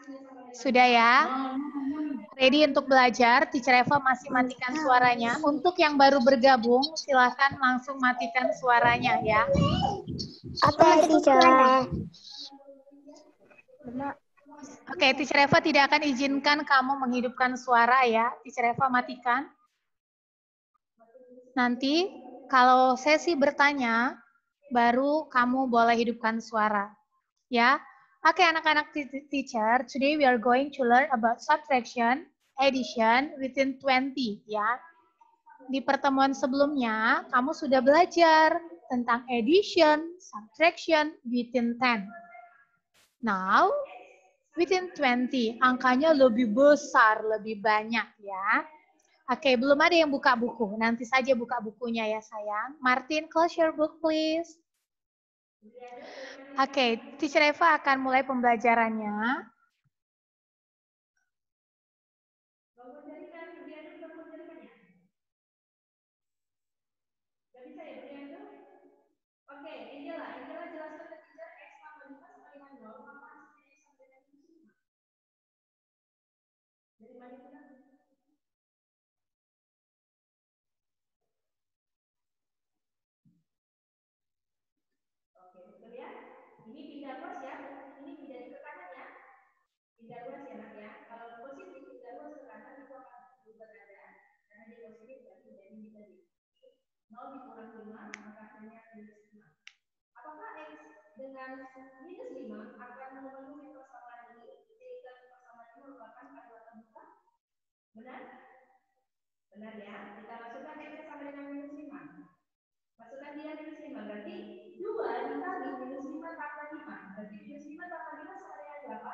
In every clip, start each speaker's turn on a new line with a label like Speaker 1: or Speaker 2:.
Speaker 1: Sudah ya? Ready untuk belajar? Teacher Eva masih matikan suaranya. Untuk yang baru bergabung, silakan langsung matikan suaranya ya.
Speaker 2: Oke, teacher.
Speaker 1: Oke, Teacher Eva tidak akan izinkan kamu menghidupkan suara ya. Teacher Eva matikan. Nanti kalau sesi bertanya, baru kamu boleh hidupkan suara. Ya. Oke, anak-anak teacher, today we are going to learn about subtraction, addition within 20 ya. Di pertemuan sebelumnya, kamu sudah belajar tentang addition, subtraction within 10. Now, within 20, angkanya lebih besar, lebih banyak ya. Oke, belum ada yang buka buku. Nanti saja buka bukunya ya sayang. Martin, close your book please. Oke, Teacher Eva akan mulai pembelajarannya. Oke, Angela jelaskan ke teacher X tambah 5 sama dengan 0, maka hasilnya X sama dengan 5. Dari mana kita? Oke, betul ya. Ini pindah pos ya. Ini pindah ke kanan ya. Pindah luas ya nak ya. Kalau positif pindah luas ke kanan itu akan berubah keadaan. Karena dia positif berarti jadi negatif. 0 dikurang 5 maka hasilnya minus 5. Apakah X dengan minus 5 akan memenuhi persamaan ini sehingga persamaan ini merupakan kalimat terbuka? Benar? Benar ya. Kita masukkan X sama dengan minus 5. Masukkan dia minus 5. Berarti 2 dikali minus 5 tambah 5. Berarti minus 5 tambah 5 sama dengan berapa?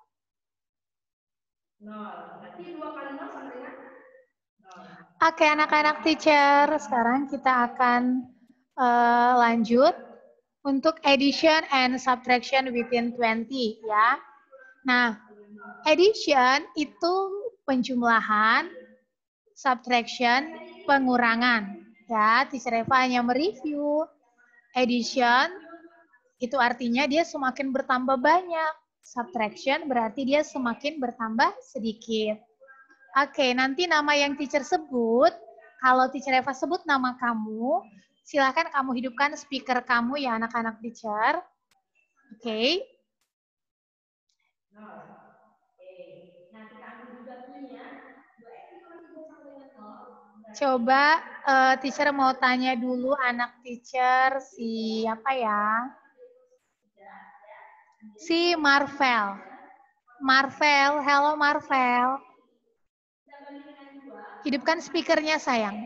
Speaker 1: 0. Berarti 2 kali 0 sama dengan 0. Oke anak-anak teacher. Sekarang kita akan lanjut untuk addition and subtraction within 20 ya. Nah, addition itu penjumlahan, subtraction pengurangan. Ya, Teacher Eva hanya mereview. Addition itu artinya dia semakin bertambah banyak. Subtraction berarti dia semakin bertambah sedikit. Oke, nanti nama yang teacher sebut, kalau Teacher Eva sebut nama kamu, silakan kamu hidupkan speaker kamu ya anak-anak teacher. Oke. Nah, kita ambil juga punya. Coba teacher mau tanya dulu anak teacher siapa ya? Si Marvel. Marvel, hello Marvel. Hidupkan speakernya sayang.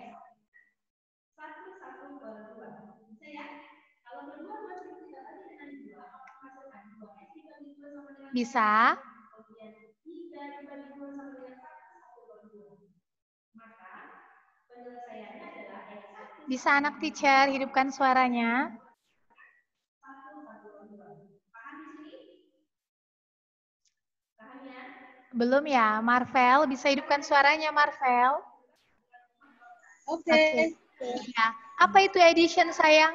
Speaker 1: Bisa. Bisa anak teacher, hidupkan suaranya. Belum ya, Marvel, bisa hidupkan suaranya Marvel. Oke. Ya. Apa itu addition sayang?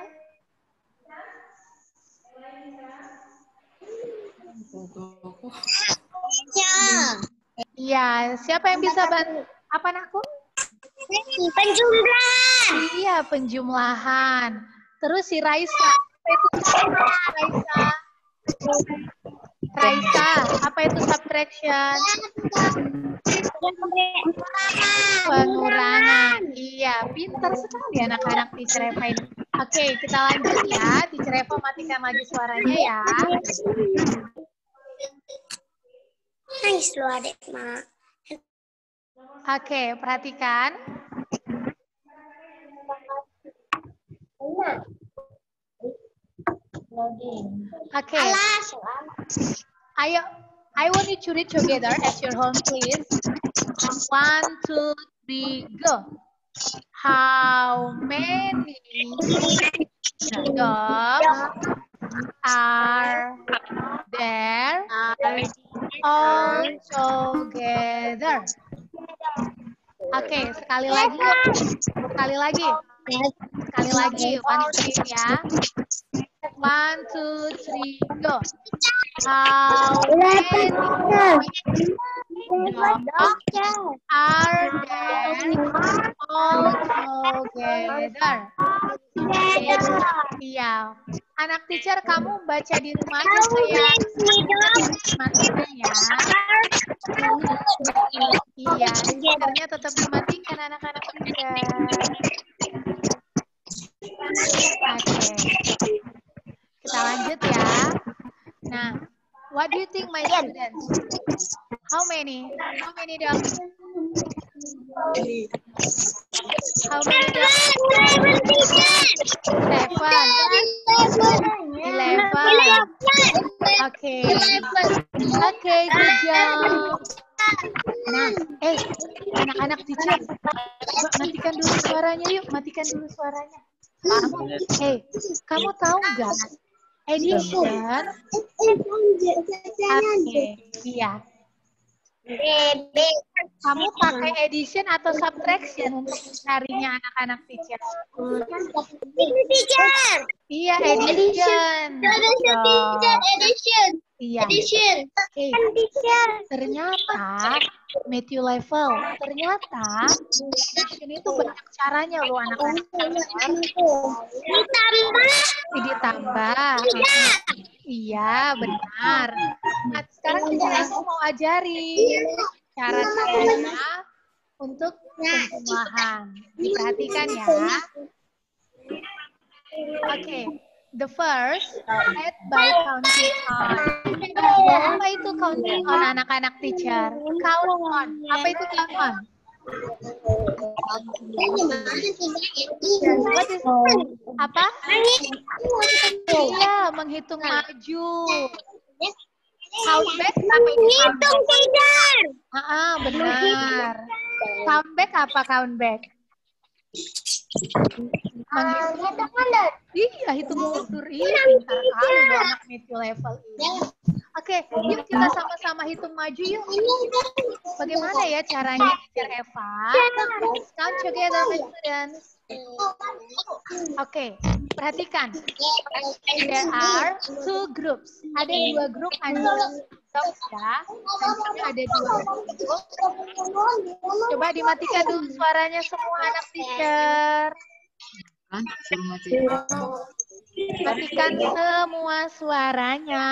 Speaker 1: Iya, siapa yang bisa bantu? Apa anakku?
Speaker 2: Penjumlahan.
Speaker 1: Iya, penjumlahan. Terus si Raisa, apa itu Raisa? Raisa, apa itu subtraction? Pengurangan. Iya, pintar sekali anak-anak Teacher Eva ini. Oke, kita lanjut ya. Teacher Eva matikan lagi suaranya ya.
Speaker 2: Nice lo adik, Mak.
Speaker 1: Oke, perhatikan. Oke. Ayo, I want you to read together at your home, please. 1, 2, 3, go. How many dogs are there all together? Oke, sekali lagi. Sekali lagi. Sekali lagi. One, two, ya. 1, 2, 3, go. How many dogs are there all together? Iya. Anak teacher, kamu baca di rumah aja sayang. Matikan ya. Iya, speakernya tetap dimatikan anak-anak teacher. Oke. Kita lanjut ya. Nah, what do you think my students? How many? How many dogs? How many dogs? 7. 11. Okay. Okay, good job. Nah, anak-anak teacher, coba matikan dulu suaranya yuk, matikan dulu suaranya. Kamu tahu nggak? Addition. Iya. Kamu pakai addition atau subtraction untuk mencarinya anak-anak teacher? Iya, addition. Iya. Ternyata Matthew level. Ternyata addition itu banyak caranya loh anak-anak. Ditambah. Iya, benar. Nah, sekarang aku mau ajari cara-caranya untuk penjumlahan. Diperhatikan ya. Oke. The first, add by counting on. Apa itu counting on anak-anak teacher? Count on. Apa itu count on? Apa? Iya, menghitung maju. Count back apa itu?
Speaker 2: Hitung tidak.
Speaker 1: Benar. Count back apa count back?
Speaker 2: Hitung mundur.
Speaker 1: Iya, hitung mundur. Iya, pintar kali loh anak Matthew level ini. Oke, yuk kita sama-sama hitung maju yuk. Bagaimana ya caranya, Teacher Eva? Let's count together, my students. Oke, perhatikan. There are 2 groups. Ada 2 grup anak dogs ya. Dan ada 2 grup. Coba dimatikan dulu suaranya semua anak teacher. Matikan semua suaranya.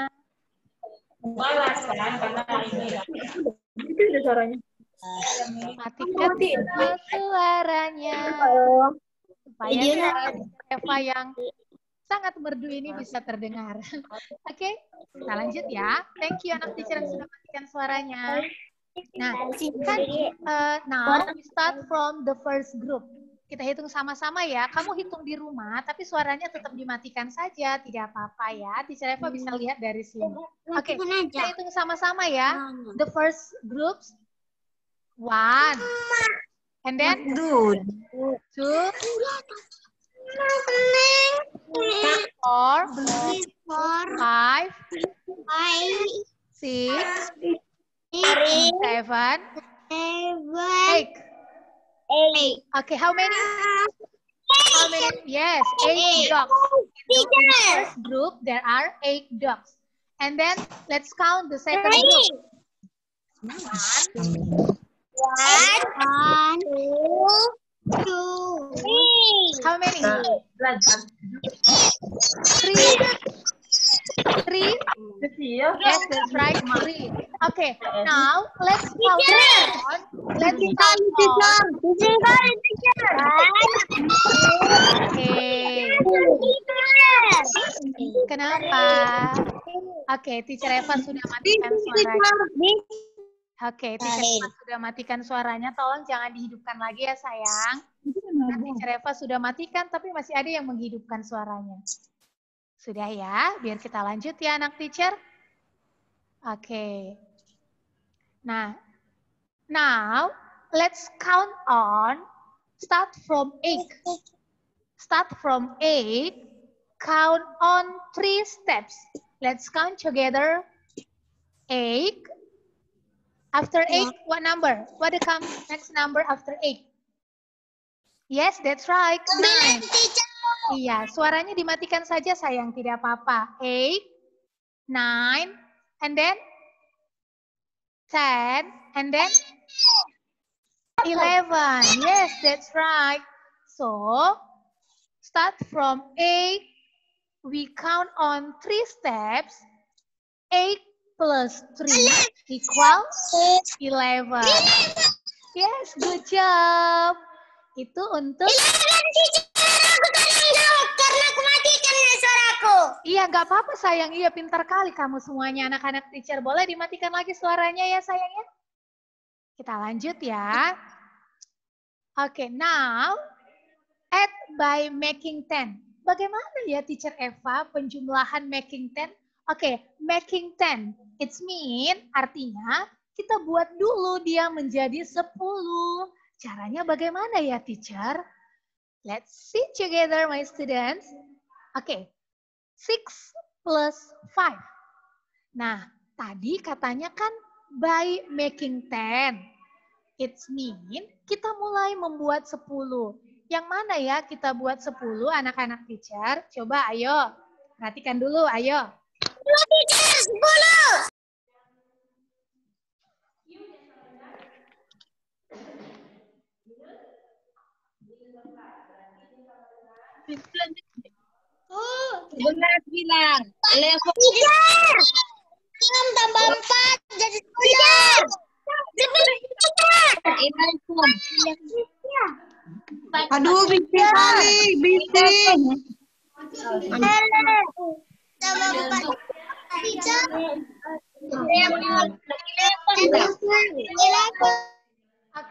Speaker 1: Matikan semua suaranya. Supaya suara Eva yang sangat merdu ini bisa terdengar. Oke, kita lanjut ya. Thank you anak teacher yang sudah matikan suaranya. Nah, kan now we start from the first group. Kita hitung sama-sama ya. Kamu hitung di rumah, tapi suaranya tetap dimatikan saja. Tidak apa-apa ya. Teacher Eva bisa lihat dari sini. Oke, kita hitung sama-sama ya. The first groups, 1. And then 2, 4, 5, 6, 7, 8. Okay, how many? How many? Yes, 8 dogs. In the first group, there are 8 dogs. And then let's count the second group. 1, 2, 3. How many? 3. Yes, that's right. 3. Okay, now let's count on. Let's count on. Okay. Kenapa? Oke, Teacher Eva sudah matikan suaranya. Oke, Teacher Eva sudah matikan suaranya. Tolong jangan dihidupkan lagi ya sayang. Nah, Teacher Eva sudah matikan, tapi masih ada yang menghidupkan suaranya. Sudah ya, biar kita lanjut ya anak teacher. Oke. Nah, now let's count on. Start from 8. Start from 8. Count on 3 steps. Let's count together. 8. After 8, what number? What comes next number after 8? Yes, that's right. 9. Iya, suaranya dimatikan saja sayang, tidak apa-apa. 8. 9, and then 10, and then 11. Yes, that's right. So, start from 8. We count on 3 steps. 8 plus 3 equals 11. Yes, good job. Itu untuk...
Speaker 2: Karena aku matikan suaraku.
Speaker 1: Iya, nggak apa-apa sayang. Iya, pintar kali kamu semuanya anak-anak teacher. Boleh dimatikan lagi suaranya ya sayangnya? Kita lanjut ya. Oke, now add by making 10. Bagaimana ya teacher Eva penjumlahan making 10? Oke, making 10. It's mean artinya kita buat dulu dia menjadi 10. Caranya bagaimana ya teacher? Let's see together my students. Oke, 6 plus 5. Nah, tadi katanya kan by making 10. It's mean kita mulai membuat 10. Yang mana ya kita buat 10 anak-anak teacher? Coba ayo, perhatikan dulu, ayo.
Speaker 2: Teacher, 10.
Speaker 3: Benar bilang. Level
Speaker 2: Teacher. 6 tambah 4 jadi 9.
Speaker 3: Aduh, bising kali, bising.
Speaker 2: Tambah 4. Teacher.
Speaker 1: Oke,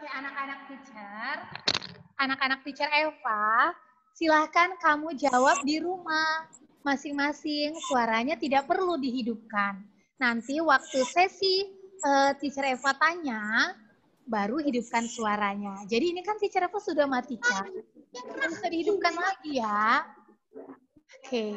Speaker 1: anak-anak teacher Eva, silahkan kamu jawab di rumah. Masing-masing suaranya tidak perlu dihidupkan. Nanti waktu sesi teacher Eva tanya, baru hidupkan suaranya. Jadi ini kan teacher Eva sudah matikan. Tidak bisa dihidupkan lagi ya. Oke.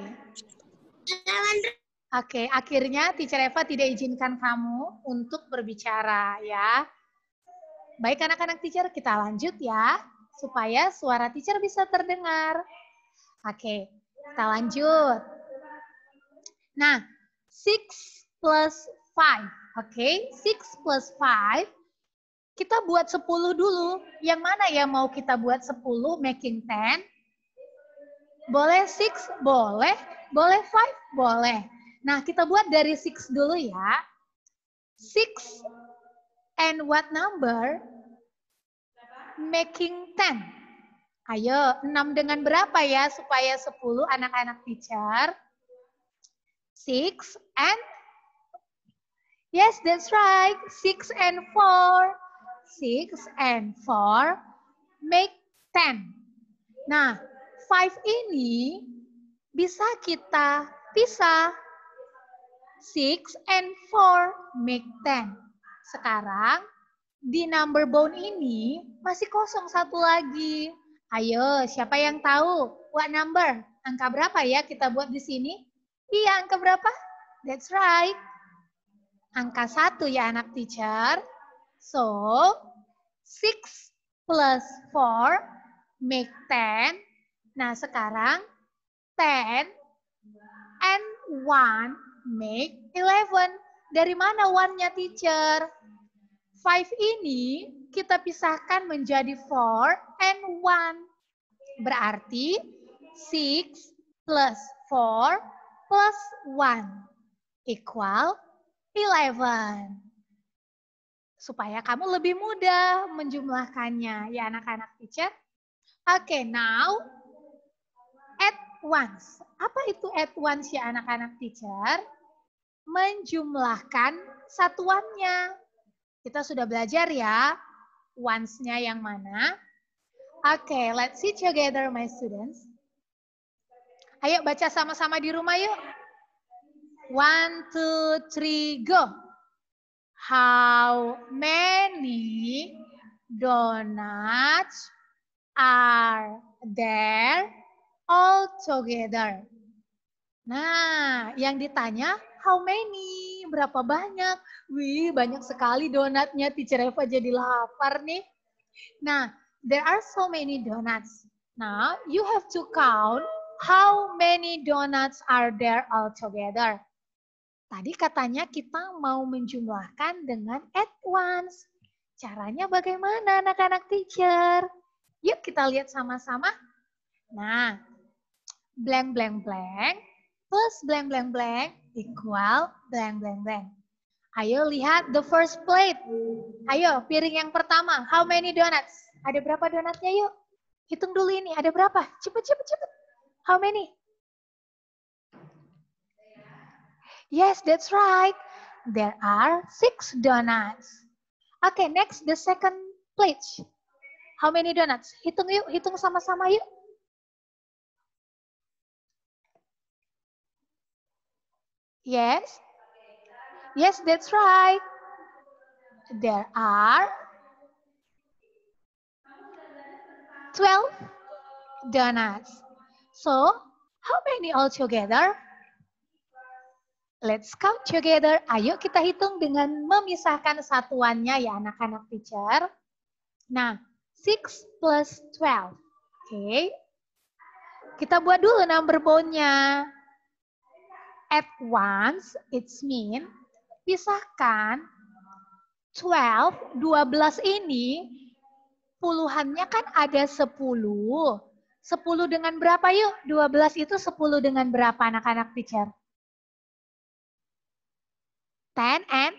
Speaker 1: Oke, akhirnya teacher Eva tidak izinkan kamu untuk berbicara ya. Baik anak-anak teacher, kita lanjut ya. Supaya suara teacher bisa terdengar. Oke, kita lanjut. Nah, 6 plus 5. Oke, 6 plus 5. Kita buat 10 dulu. Yang mana ya mau kita buat 10, making 10? Boleh 6? Boleh. Boleh 5? Boleh. Nah, kita buat dari 6 dulu ya. 6 and what number? Making 10. Ayo, 6 dengan berapa ya supaya 10 anak-anak teacher? 6 and... Yes, that's right. 6 and 4. 6 and 4 make 10. Nah, 5 ini bisa kita pisah. 6 and 4 make 10. Sekarang, di number bone ini masih kosong satu lagi. Ayo, siapa yang tahu? What number? Angka berapa ya kita buat di sini? Iya, angka berapa? That's right. Angka 1 ya anak teacher. So, 6 plus 4 make 10. Nah, sekarang 10 and 1 make 11. Dari mana 1-nya teacher? 5 ini kita pisahkan menjadi 4 and 1. Berarti 6 plus 4 plus 1 equal 11. Supaya kamu lebih mudah menjumlahkannya ya anak-anak teacher. Oke, now add ones. Apa itu add ones ya anak-anak teacher? Menjumlahkan satuannya. Kita sudah belajar ya, ones-nya yang mana. Oke, let's see together my students. Ayo baca sama-sama di rumah yuk. 1, 2, 3, go. How many donuts are there all together? Nah, yang ditanya how many? Berapa banyak? Wih, banyak sekali donatnya. Teacher Eva jadi lapar nih. Nah, there are so many donuts. Now, you have to count how many donuts are there all together. Tadi katanya kita mau menjumlahkan dengan at once. Caranya bagaimana anak-anak teacher? Yuk kita lihat sama-sama. Nah, blank blank blank plus blank blank blank equal blank blank blank. Ayo lihat the first plate. Ayo piring yang pertama. How many donuts? Ada berapa donatnya yuk? Hitung dulu ini. Ada berapa? Cepet cepet cepet. How many? Yes, that's right. There are 6 donuts. Okay, next the second plate. How many donuts? Hitung yuk, hitung sama-sama yuk. Yes. Yes, that's right. There are 12 donuts. So, how many altogether? Let's count together. Ayo kita hitung dengan memisahkan satuannya ya anak-anak teacher. Nah, 6 plus 12. Oke. Kita buat dulu number bone-nya. At once, it's mean, pisahkan 12 ini, puluhannya kan ada 10. 10 dengan berapa yuk? 12 itu 10 dengan berapa anak-anak teacher? 10 and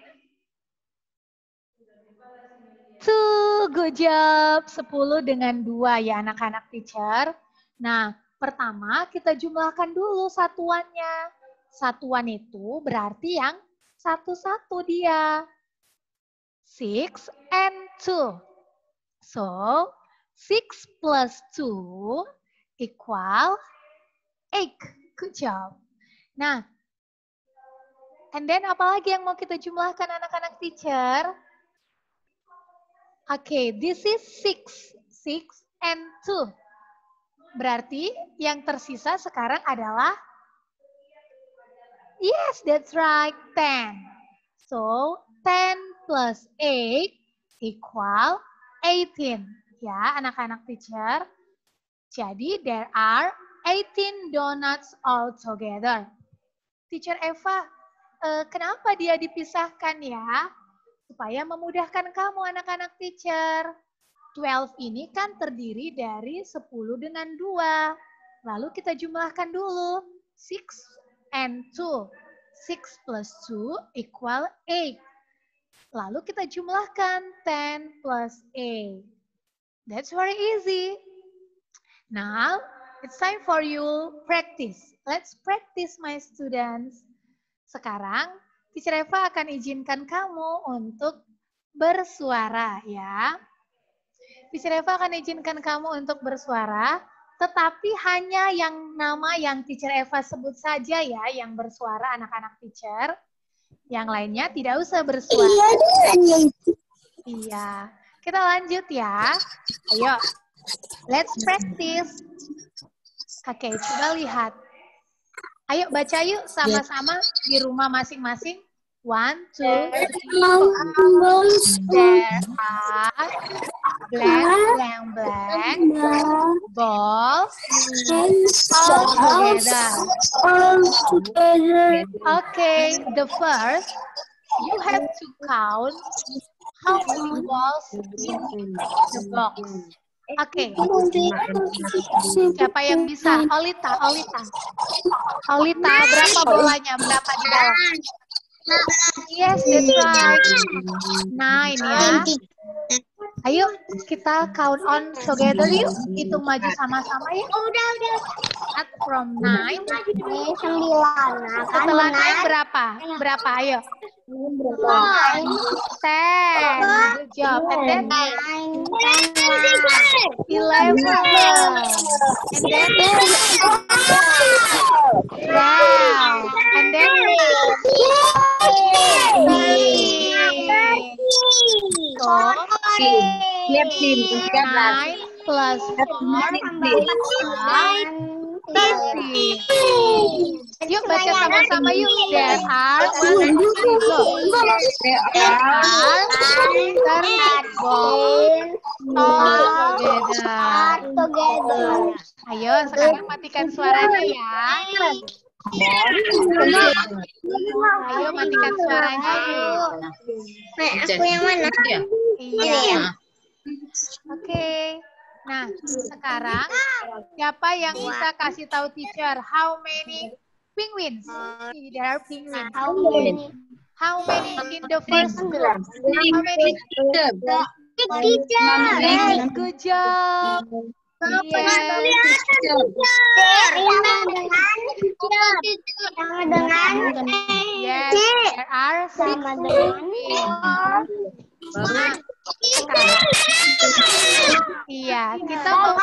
Speaker 1: 2, good job. 10 dengan 2 ya anak-anak teacher. Nah, pertama kita jumlahkan dulu satuannya. Satuan itu berarti yang satu-satu dia. 6 and 2. So, 6 plus 2 equal 8. Good job. Nah, and then apalagi yang mau kita jumlahkan anak-anak teacher? Oke, this is 6. 6 and 2. Berarti yang tersisa sekarang adalah, yes, that's right, 10. So, 10 plus 8 equal 18. Ya, anak-anak teacher. Jadi, there are 18 donuts altogether. Teacher Eva, kenapa dia dipisahkan ya? Supaya memudahkan kamu anak-anak teacher. 12 ini kan terdiri dari 10 dengan 2. Lalu kita jumlahkan dulu. 6 and 2. 6 plus 2 equal 8. Lalu kita jumlahkan 10 plus 8. That's very easy. Now, it's time for you practice. Let's practice, my students. Sekarang, Teacher Eva akan izinkan kamu untuk bersuara ya. Teacher Eva akan izinkan kamu untuk bersuara, tetapi hanya yang nama yang Teacher Eva sebut saja ya, yang bersuara anak-anak teacher. Yang lainnya tidak usah bersuara. Iya. Kita lanjut ya. Ayo. Let's practice. Oke, coba lihat. Ayo baca yuk sama-sama di rumah masing-masing. 1, 2, 3, 4. There are blank, blank, blank, balls all together. Okay, the first, you have to count how many balls in the box. Oke. Siapa yang bisa? Olita. Olita, berapa bolanya? Berapa di dalam? Yes, that's right. 9 ya. Ayo kita count on together yuk. Hitung maju sama-sama ya.
Speaker 2: Udah.
Speaker 1: Start from 9.
Speaker 2: 9.
Speaker 1: Setelah 9 berapa? Berapa? Ayo. 10. Good job. And then 11. And then 12. And then 13. So, 9 plus 4 30. Yuk baca sama-sama yuk. There are 30 balls together. Ayo sekarang matikan suaranya ya. Ayo matikan suaranya yuk.
Speaker 2: Aku yang mana?
Speaker 1: Iya. Oke. Nah, sekarang siapa yang bisa kasih tahu teacher how many penguins? There are penguins. How many in the first group? How many? Yes, good job. Yes. Yes, there are 6 penguins. Nah, sekarang, iya, kita mau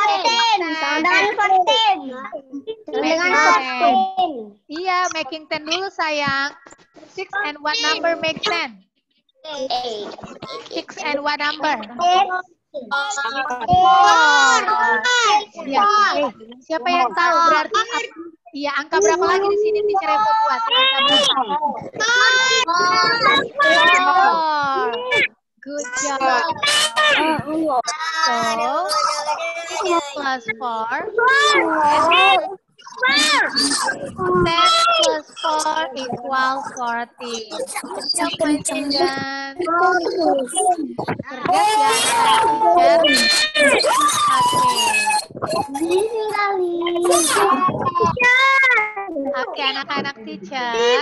Speaker 1: iya, making 10 dulu sayang. 6 and what number make 10? 6 and what number? 4. Ya, siapa yang tahu berarti iya, angka berapa lagi di sini teacher Eva buat? Angka berapa? 4. Good job. So, 6 plus 4. 10 plus 4 equal 40. Dan cerdas ya anak-anak teacher. Oke, anak-anak teacher.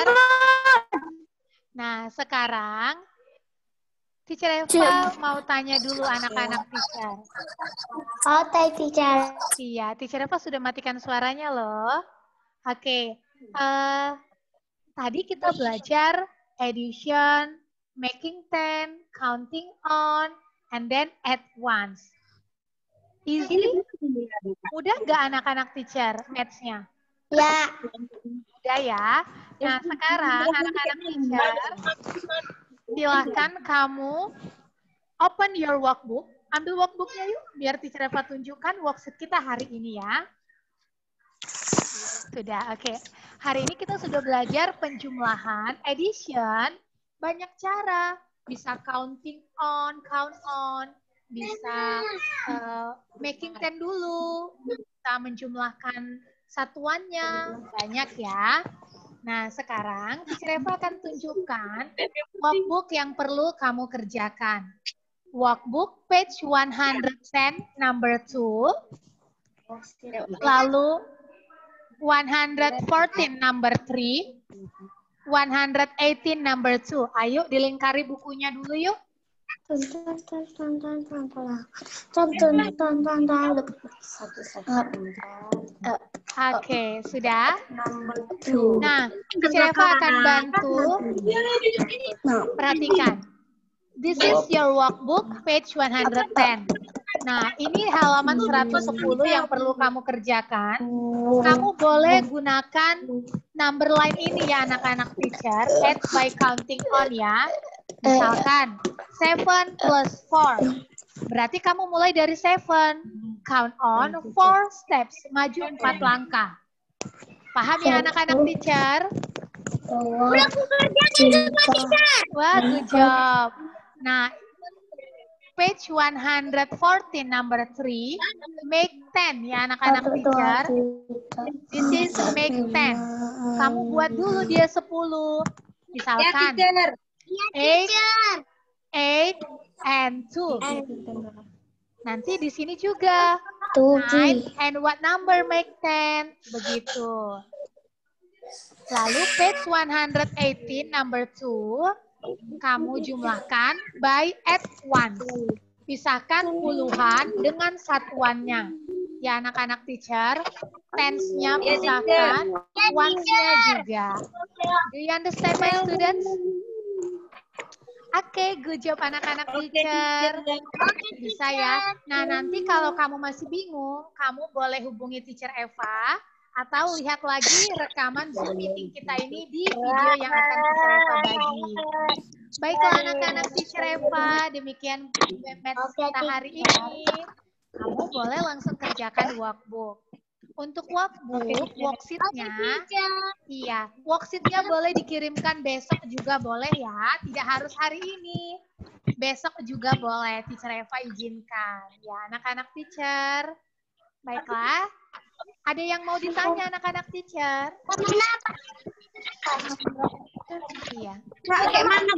Speaker 1: Nah, sekarang teacher Eva mau tanya dulu anak-anak teacher.
Speaker 2: Oh, teacher.
Speaker 1: Iya, teacher Eva sudah matikan suaranya loh. Oke, tadi kita belajar addition, making 10, counting on, and then add once. Easy? Udah nggak anak-anak teacher maths-nya?
Speaker 2: Ya.
Speaker 1: Udah ya. Nah, sekarang anak-anak teacher, silahkan kamu open your workbook. Ambil workbooknya yuk, biar teacher Eva tunjukkan worksheet kita hari ini ya. Sudah, oke. Hari ini kita sudah belajar penjumlahan, addition, banyak cara. Bisa counting on, count on, bisa making 10 dulu, bisa menjumlahkan satuannya, banyak ya. Nah, sekarang teacher Eva akan tunjukkan workbook yang perlu kamu kerjakan. Workbook page 110 number 2, lalu 114 number 3, 118 number 2. Ayo dilingkari bukunya dulu yuk. Oke, sudah? Nah, teacher Eva akan bantu. Perhatikan. This is your workbook, page 110. Nah, ini halaman 110 yang perlu kamu kerjakan. Kamu boleh gunakan number line ini ya anak-anak teacher. Add by counting on ya. Misalkan, 7 plus 4. Berarti kamu mulai dari 7. Count on 4 steps. Maju 4 langkah. Paham ya anak-anak teacher? Wah, good job. Nah, page 114 number 3, make 10 ya anak-anak teacher. This is make 10. Kamu buat dulu dia 10. Misalkan 8 and 2. Nanti di sini juga 9 and what number make 10. Begitu. Lalu page 118 number 2. Kamu jumlahkan by add once. Pisahkan puluhan dengan satuannya. Ya anak-anak teacher, tens-nya pisahkan, ones-nya juga. Do you understand my students? Oke, good job anak-anak teacher. Bisa ya? Nah, nanti kalau kamu masih bingung, kamu boleh hubungi teacher Eva atau lihat lagi rekaman Zoom meeting kita ini di video yang akan teacher Eva bagi. Baiklah anak-anak teacher Eva, demikian maths kita hari ini. Kamu boleh langsung kerjakan workbook. Untuk workbook, worksheet-nya, iya, worksheet-nya boleh dikirimkan besok juga boleh ya, tidak harus hari ini. Besok juga boleh, teacher Eva izinkan. Ya, anak-anak teacher. Baiklah, Ada yang mau ditanya anak-anak teacher? Iya.
Speaker 3: Kayak mana?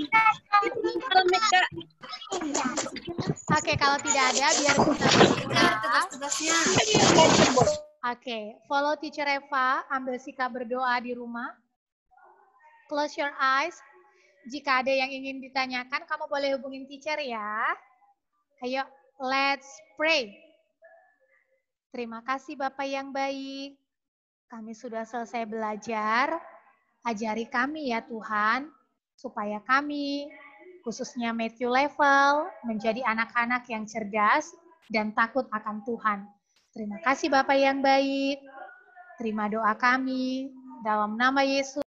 Speaker 1: Oke, kalau tidak ada, biar kita
Speaker 3: Tugas-tugasnya.
Speaker 1: Oke, follow teacher Eva, ambil sikap berdoa di rumah. Close your eyes. Jika ada yang ingin ditanyakan, kamu boleh hubungin teacher ya. Ayo, let's pray. Terima kasih Bapak yang baik. Kami sudah selesai belajar. Ajari kami ya Tuhan, supaya kami, khususnya Matthew Level, menjadi anak-anak yang cerdas dan takut akan Tuhan. Terima kasih Bapak yang baik. Terima doa kami. Dalam nama Yesus.